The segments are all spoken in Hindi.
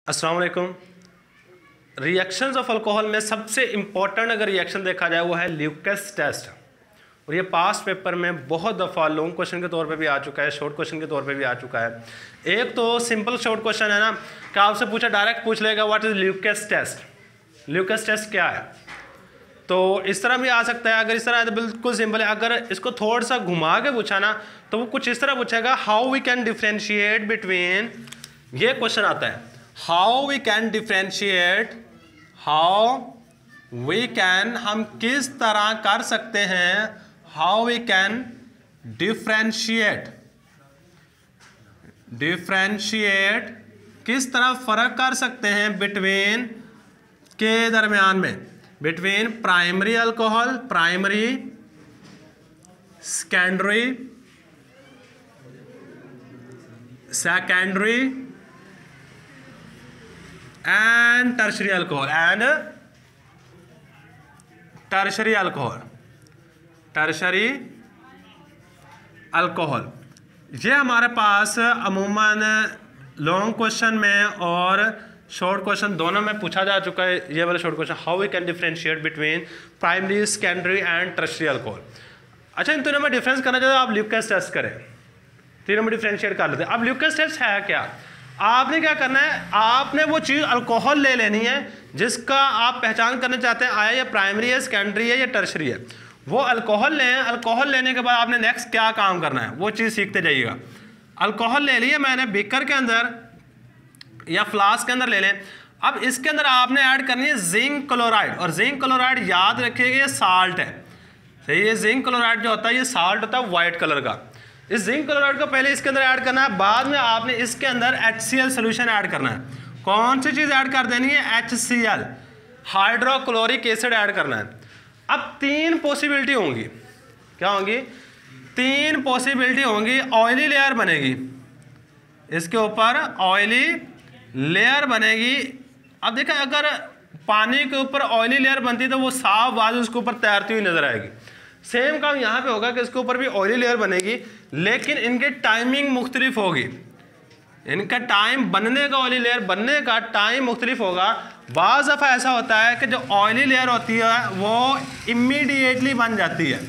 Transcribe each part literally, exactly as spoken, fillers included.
अस्सलाम वालेकुम। रिएक्शंस ऑफ अल्कोहल में सबसे इंपॉर्टेंट अगर रिएक्शन देखा जाए वो है ल्यूकेस टेस्ट, और ये पास्ट पेपर में बहुत दफ़ा लॉन्ग क्वेश्चन के तौर पे भी आ चुका है, शॉर्ट क्वेश्चन के तौर पे भी आ चुका है। एक तो सिंपल शॉर्ट क्वेश्चन है ना कि आपसे पूछा डायरेक्ट पूछ लेगा what is Lucas test, Lucas test क्या है। तो इस तरह भी आ सकता है, अगर इस तरह है तो बिल्कुल सिंपल है। अगर इसको थोड़ा सा घुमा के पूछा ना तो वो कुछ इस तरह पूछेगा how we can differentiate between, ये क्वेश्चन आता है how we can differentiate, how we can हम किस तरह कर सकते हैं, how we can differentiate, differentiate किस तरह फर्क कर सकते हैं बिटवीन के दरमियान में, between primary alcohol, primary, secondary, secondary and tertiary alcohol, and tertiary alcohol, tertiary alcohol. ये हमारे पास अमूमन लॉन्ग क्वेश्चन में और शॉर्ट क्वेश्चन दोनों में पूछा जा चुका है। ये वाला short question how we can differentiate between primary, secondary and tertiary alcohol. अच्छा, इन तीनों में डिफरेंस करना चाहते हो आप ल्यूकेस टेस्ट करें, तीनों में डिफरेंशिएट कर लेते हैं। अब ल्यूकेस टेस्ट है क्या, आपने क्या करना है, आपने वो चीज़ अल्कोहल ले लेनी है जिसका आप पहचान करना चाहते हैं आया ये प्राइमरी है, सेकेंडरी है या टर्शरी है। वो अल्कोहल लें, अल्कोहल लेने के बाद आपने नेक्स्ट क्या काम करना है वो चीज़ सीखते जाइएगा। अल्कोहल ले लिए मैंने बीकर के अंदर या फ्लास्क के अंदर ले लें। अब इसके अंदर आपने ऐड करनी है जिंक क्लोराइड, और जिंक क्लोराइड याद रखिएगा ये साल्ट है, सही है। जिंक क्लोराइड जो होता है ये साल्ट होता है वाइट कलर का। इस जिंक क्लोराइड को पहले इसके अंदर ऐड करना है, बाद में आपने इसके अंदर H C L solution add करना है। कौन सी चीज़ ऐड कर देनी है, H C L, hydrochloric acid add करना है। अब तीन पॉसिबिलिटी होंगी, क्या होंगी, तीन पॉसिबिलिटी होंगी। ऑयली लेयर बनेगी, इसके ऊपर ऑयली लेयर बनेगी। अब देखा अगर पानी के ऊपर ऑयली लेयर बनती है तो वो साफ बात उसके ऊपर तैरती हुई नजर आएगी। सेम काम यहाँ पे होगा कि इसके ऊपर भी ऑयली लेयर बनेगी, लेकिन इनकी टाइमिंग मुख्तलिफ होगी। इनका टाइम बनने का, ऑयली लेयर बनने का टाइम मुख्तलिफ होगा। बाज़ दफ़ा ऐसा होता है कि जो ऑयली लेयर होती है वो इमीडिएटली बन जाती है,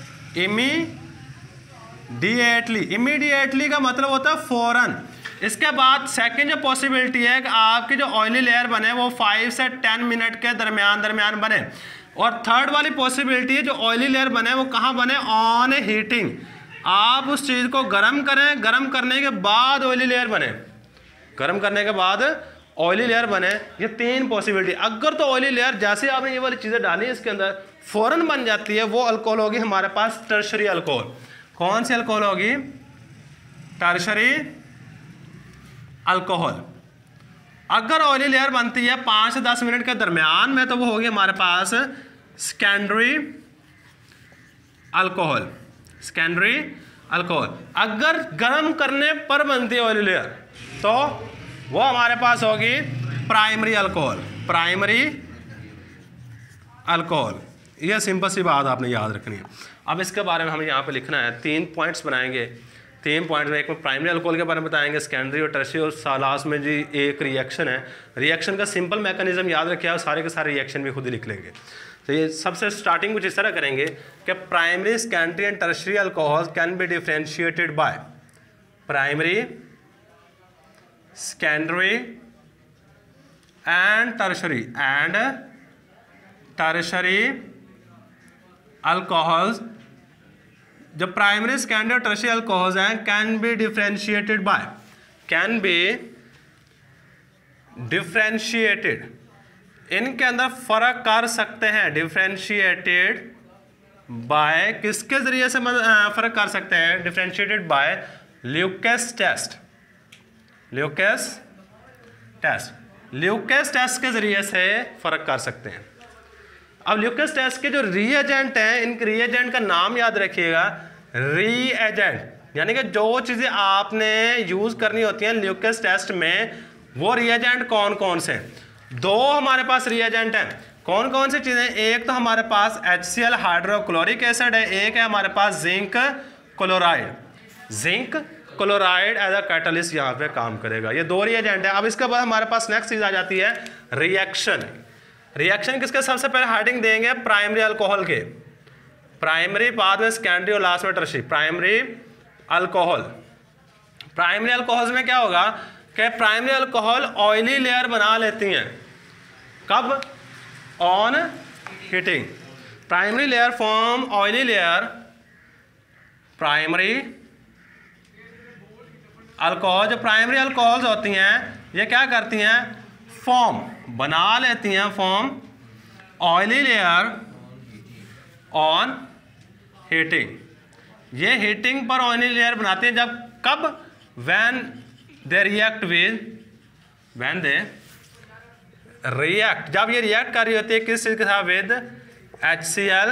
इमीडिएटली, इमीडिएटली का मतलब होता है फ़ौरन। इसके बाद सेकंड जो पॉसिबिलिटी है कि आपकी जो ऑयली लेयर बने वो फाइव से टेन मिनट के दरमियान दरमियान बने। और थर्ड वाली पॉसिबिलिटी है जो ऑयली लेयर बने वो कहाँ बने, ऑन हीटिंग, आप उस चीज़ को गर्म करें, गर्म करने के बाद ऑयली लेयर बने, गर्म करने के बाद ऑयली लेयर बने। ये तीन पॉसिबिलिटी। अगर तो ऑयली लेयर जैसे आपने ये वाली चीज़ें डाली इसके अंदर फ़ौरन बन जाती है, वो अल्कोहल होगी हमारे पास टर्शरी अल्कोहल। कौन सी अल्कोहल होगी, टर्शरी अल्कोहल। अगर ऑयली लेयर बनती है पाँच से दस मिनट के दरमियान में तो वो होगी हमारे पास सेकेंडरी अल्कोहल, सेकेंडरी अल्कोहल। अगर गर्म करने पर बनती है ऑयली लेयर तो वो हमारे पास होगी प्राइमरी अल्कोहल, प्राइमरी अल्कोहल। ये सिंपल सी बात आपने याद रखनी है। अब इसके बारे में हमें यहाँ पे लिखना है, तीन पॉइंट्स बनाएंगे, तीन पॉइंट में एक में प्राइमरी अल्कोहल के बारे में बताएंगे, सेकेंडरी और टर्शरी, और लास्ट में जी एक रिएक्शन है। रिएक्शन का सिंपल मैकेनिज्म याद रखिए, सारे के सारे रिएक्शन भी खुद ही लिख लेंगे। तो ये सबसे स्टार्टिंग कुछ इस तरह करेंगे कि primary, secondary and tertiary alcohol can be differentiated by primary, secondary and tertiary and tertiary alcohols. जो प्राइमरी, सेकेंडरी और टर्शरी अल्कोहल्स हैं can be differentiated by, can be differentiated, इनके अंदर फर्क कर सकते हैं, डिफ्रेंशिएटेड बाय, किसके जरिए से फर्क कर सकते हैं, differentiated by Lucas test, Lucas test, Lucas test के जरिए से फर्क कर सकते हैं। अब ल्यूकेस टेस्ट के जो रीएजेंट हैं, इन रीएजेंट का नाम याद रखिएगा, रीएजेंट, यानी कि जो चीज़ें आपने यूज़ करनी होती हैं ल्यूकेस टेस्ट में, वो रीएजेंट कौन कौन से। दो हमारे पास रीएजेंट हैं, कौन कौन सी चीज़ें, एक तो हमारे पास H C L hydrochloric acid है, एक है हमारे पास zinc chloride, zinc chloride as a catalyst यहाँ पे काम करेगा। ये दो रिएजेंट है। अब इसके बाद हमारे पास नेक्स्ट चीज आ जाती है रिएक्शन। रिएक्शन किसके सबसे पहले हेडिंग देंगे प्राइमरी अल्कोहल के, प्राइमरी बाद में सेकेंडरी और लास्ट में tertiary. Primary alcohol, primary alcohol में क्या होगा कि प्राइमरी अल्कोहल ऑयली लेयर बना लेती हैं। कब? On heating. Primary layer form oily layer, primary alcohol, जो प्राइमरी अल्कोहल्स होती हैं ये क्या करती हैं? फॉर्म बना लेती हैं, form oily layer on heating. ये हीटिंग पर ऑयली लेयर बनाते हैं जब, कब? When they react with, when they react, जब ये रिएक्ट कर रही होती है किस चीज के साथ? With H C L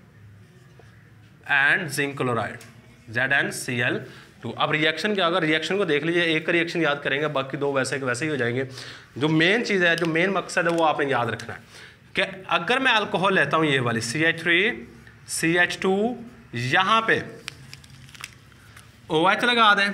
and zinc chloride, Z N C L two. अब रिएक्शन क्या होगा? रिएक्शन को देख लीजिए, एक का रिएक्शन याद करेंगे, बाकी दो वैसे के वैसे ही हो जाएंगे। जो मेन चीज़ है, जो मेन मकसद है वो आपने याद रखना है कि अगर मैं अल्कोहल लेता हूँ ये वाली C H three C H two, यहाँ पे ओ एच लगा दें,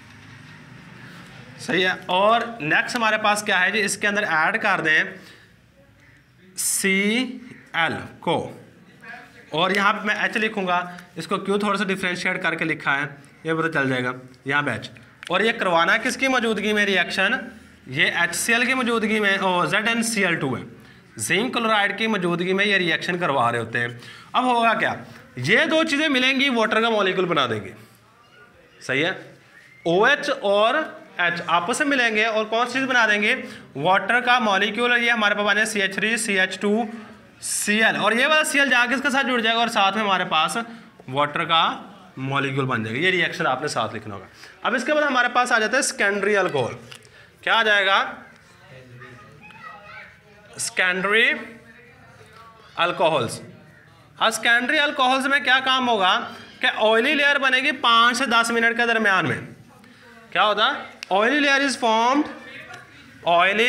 सही है। और नेक्स्ट हमारे पास क्या है जी, इसके अंदर ऐड कर दें सी एल को, और यहाँ पे मैं एच लिखूंगा, इसको क्यों थोड़ा सा डिफ्रेंशिएट करके लिखा है ये पता चल जाएगा, यहाँ पे एच। और ये करवाना किसकी मौजूदगी में रिएक्शन? ये एच सी एल की मौजूदगी में, और Z N C L two है, जिंक क्लोराइड की मौजूदगी में ये रिएक्शन करवा रहे होते हैं। अब होगा क्या? ये दो चीज़ें मिलेंगी, वाटर का मॉलिक्यूल बना देंगी, सही है। ओ एच और एच आपस में मिलेंगे और कौन सी चीज़ बना देंगे? वाटर का मॉलिक्यूल। ये हमारे पास बने C H three C H two C L, और ये वाला सी एल जाके इसके साथ जुड़ जाएगा और साथ में हमारे पास वाटर का मॉलिक्यूल बन जाएगा। ये रिएक्शन आपने साथ लिखना होगा। अब इसके बाद हमारे पास आ जाता है सेकेंडरी अल्कोहल। क्या आ जाएगा? Secondary alcohols. अब सेकेंडरी अल्कोहल्स में क्या काम होगा कि ऑयली लेयर बनेगी पाँच से दस मिनट के दरमियान में। क्या होता है? Oily layer is formed, oily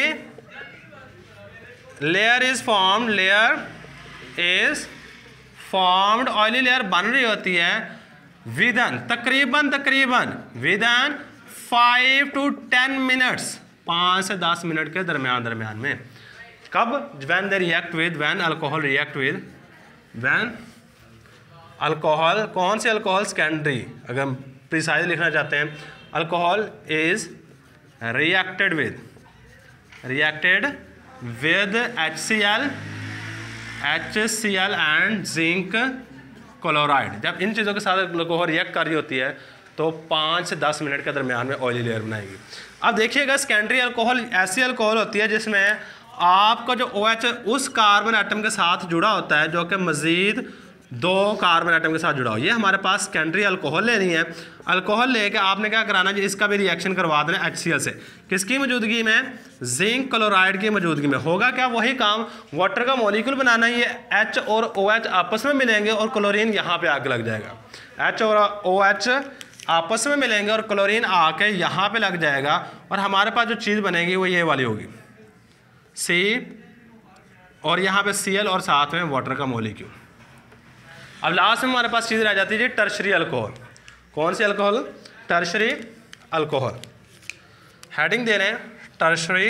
layer is formed, layer is formed, oily layer बन रही होती है विदन तकरीबन तकरीबन within five to ten minutes, पाँच से दस मिनट के दरमियान दरमियान में। कब? When they react with, when alcohol react with, when alcohol, कौन से अल्कोहल? सेकेंडरी। अगर हम प्रिसाइज लिखना चाहते हैं, alcohol is reacted with, reacted with H C L, H C L and zinc chloride. जब इन चीज़ों के साथ अल्कोहल रिएक्ट कर रही होती है तो पाँच से दस मिनट के दरमियान में ऑयली लेयर बनाएगी। अब देखिएगा, सेकेंडरी अल्कोहल ऐसी अल्कोहल होती है जिसमें आपका जो ओ एच उस कार्बन एटम के साथ जुड़ा होता है जो कि मज़ीद दो कार्बन एटम के साथ जुड़ा हो। ये हमारे पास सेकेंडरी अल्कोहल लेनी है। अल्कोहल लेके आपने क्या कराना है, इसका भी रिएक्शन करवा देना एच सी एल से। किसकी मौजूदगी में? जिंक क्लोराइड की मौजूदगी में। होगा क्या? वही काम, वाटर का मॉलिक्यूल बनाना है। ये एच और ओ एच आपस में मिलेंगे और क्लोरीन यहाँ पे आके लग जाएगा। एच और ओ एच आपस में मिलेंगे और क्लोरीन आके यहाँ पे लग जाएगा और हमारे पास जो चीज़ बनेगी वो ये वाली होगी, सी, और यहाँ पे सी एल और साथ में वाटर का मॉलिक्यूल। अब लास्ट में हमारे पास चीज़ रह जाती है टर्शरी अल्कोहल। कौन सी अल्कोहल? Tertiary alcohol. हेडिंग दे रहे हैं टर्शरी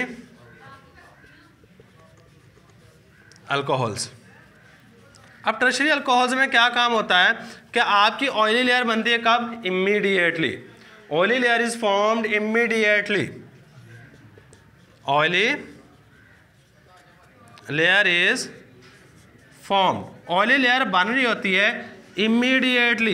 अल्कोहल्स। अब टर्शरी अल्कोहल्स में क्या काम होता है कि आपकी ऑयली लेयर बनती है कब? Immediately. Oily layer is formed immediately, oily layer is form, oily layer बन रही होती है इमीडिएटली,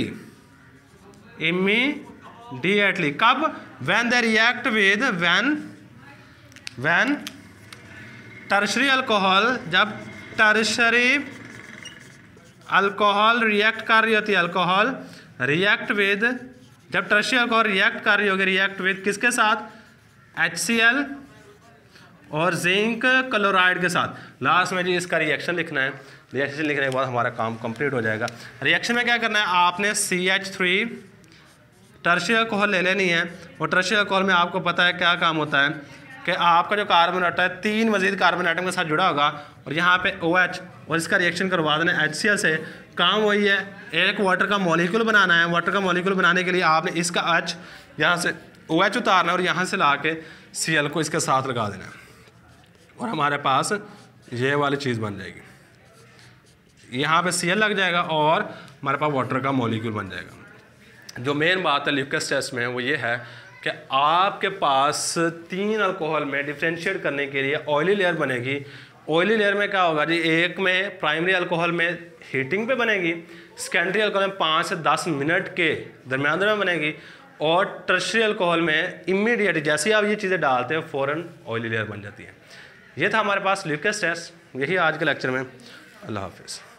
इमीडिएटली। कब? When they react with, when when tertiary alcohol, जब टर्शरी अल्कोहल रिएक्ट कर रही होती है, अल्कोहल रिएक्ट विद, जब टर्शरी अल्कोहल रिएक्ट कर रही होगी, रिएक्ट विद किसके साथ? एच सी एल और जिंक क्लोराइड के साथ। लास्ट में जी इसका रिएक्शन लिखना है। रिएक्शन लिखने के बाद हमारा काम कंप्लीट हो जाएगा। रिएक्शन में क्या करना है, आपने C H three tertiary alcohol ले लेनी है और टर्शरी अल्कोहल में आपको पता है क्या काम होता है कि आपका जो कार्बन आटा है तीन मजीद कार्बन आइटम के साथ जुड़ा होगा और यहाँ पे ओ एच और इसका रिएक्शन करवा देना एच सी एल से। काम वही है, एक वाटर का मॉलिक्यूल बनाना है। वाटर का मॉलिक्यूल बनाने के लिए आपने इसका एच यहाँ से ओ एच उतारना है और यहाँ से ला के सी एल को इसके साथ लगा देना है और हमारे पास ये वाली चीज़ बन जाएगी। यहाँ पे सी एल लग जाएगा और हमारे पास वाटर का मॉलिक्यूल बन जाएगा। जो मेन बात है ल्यूकेस टेस्ट में वो ये है कि आपके पास तीन अल्कोहल में डिफ्रेंशिएट करने के लिए ऑयली लेयर बनेगी। ऑयली लेयर में क्या होगा जी, एक में प्राइमरी अल्कोहल में हीटिंग पे बनेगी, सेकेंडरी अल्कोहल में पाँच से दस मिनट के दरमियान में बनेगी और टर्शरी अल्कोहल में इमीडिएट जैसे ही आप ये चीज़ें डालते हैं फ़ौरन ऑयली लेयर बन जाती है। ये था हमारे पास ल्यूकेस टेस्ट। यही आज के लेक्चर में। अल्लाह हाफिज़।